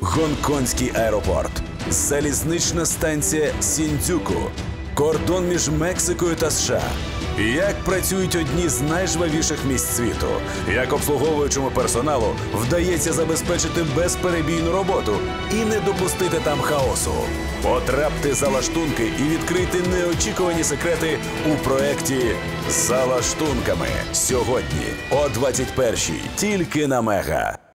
Гонконгський аеропорт, залізнична станція Сіндзюку, кордон між Мексикою та США. Як працюють одні з найжвавіших місць світу, як обслуговуючому персоналу вдається забезпечити безперебійну роботу і не допустити там хаосу. Потрапте за лаштунки і відкрийте неочікувані секрети у проєкті «За лаштунками» сьогодні о 21-й тільки на Мега.